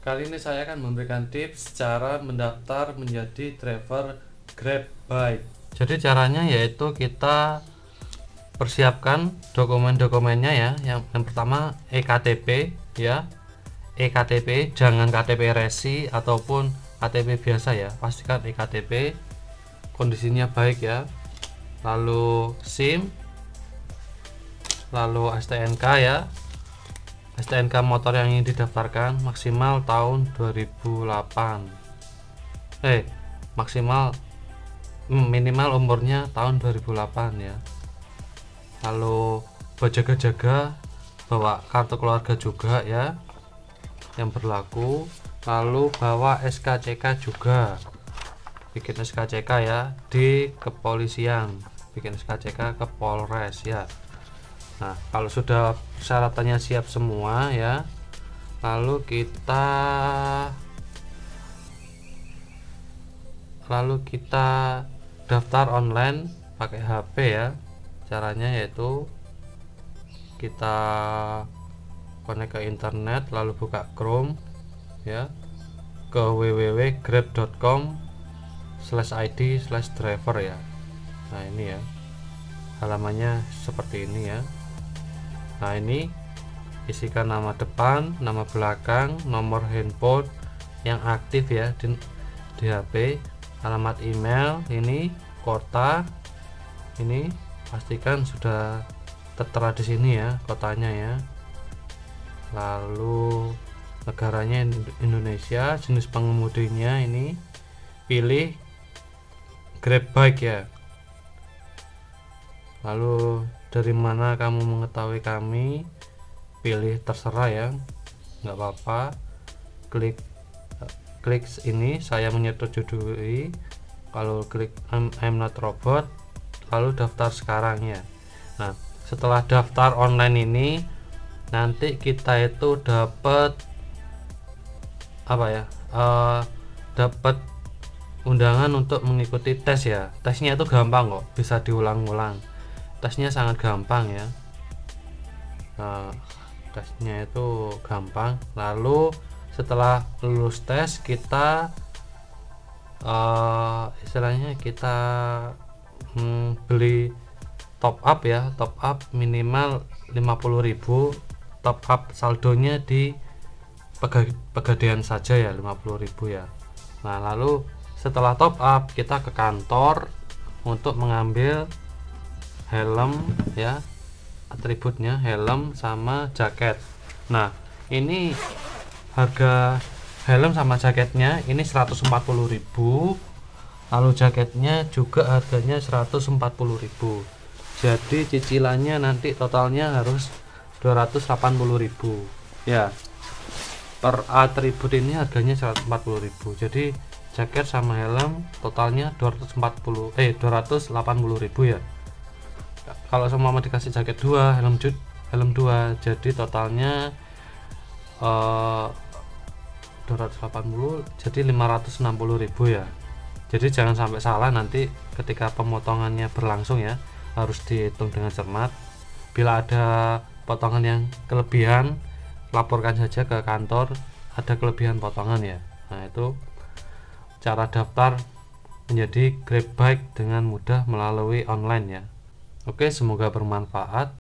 Kali ini saya akan memberikan tips cara mendaftar menjadi driver Grab Bike. Jadi caranya yaitu kita persiapkan dokumen-dokumennya ya. Yang pertama EKTP ya. EKTP, jangan KTP resi ataupun KTP biasa ya. Pastikan EKTP kondisinya baik ya. Lalu SIM, lalu STNK ya. STNK motor yang ingin didaftarkan maksimal tahun 2008. Minimal umurnya tahun 2008 ya. Lalu buat jaga-jaga bawa kartu keluarga juga ya yang berlaku. Lalu bawa SKCK juga, bikin SKCK ya di kepolisian, bikin SKCK ke Polres ya. Nah, kalau sudah persyaratannya siap semua ya, lalu kita daftar online pakai HP ya. Caranya yaitu kita connect ke internet, lalu buka Chrome ya, ke www.grab.com/id/driver ya. Nah, ini ya halamannya seperti ini ya. Nah, ini isikan nama depan, nama belakang, nomor handphone yang aktif ya di HP, alamat email, ini kota, ini pastikan sudah tertera di sini ya kotanya ya. Lalu negaranya Indonesia, jenis pengemudinya ini pilih Grab Bike ya. Lalu dari mana kamu mengetahui kami, pilih terserah ya, nggak apa-apa. Klik ini saya menyetujui. Kalau klik I'm not robot, lalu daftar sekarang ya. Nah, setelah daftar online ini nanti kita itu dapat dapat undangan untuk mengikuti tes ya. Tesnya itu gampang kok, bisa diulang-ulang. Tesnya sangat gampang ya. Tesnya itu gampang. Lalu setelah lulus tes kita istilahnya kita beli top up ya, top up minimal 50.000, top up saldonya di Pegadaian saja ya 50.000 ya. Nah, lalu setelah top up kita ke kantor untuk mengambil helm ya, atributnya helm sama jaket. Nah, ini harga helm sama jaketnya ini 140.000, lalu jaketnya juga harganya 140.000. Jadi cicilannya nanti totalnya harus 280.000 ya. Per atribut ini harganya 140.000. Jadi jaket sama helm totalnya 280.000 ya. Kalau semua mau dikasih jaket 2, helm 2, jadi totalnya 280, jadi 560.000 ya. Jadi jangan sampai salah nanti ketika pemotongannya berlangsung ya, harus dihitung dengan cermat. Bila ada potongan yang kelebihan, laporkan saja ke kantor, ada kelebihan potongan ya. Nah, itu cara daftar menjadi Grab Bike dengan mudah melalui online ya. Oke, semoga bermanfaat.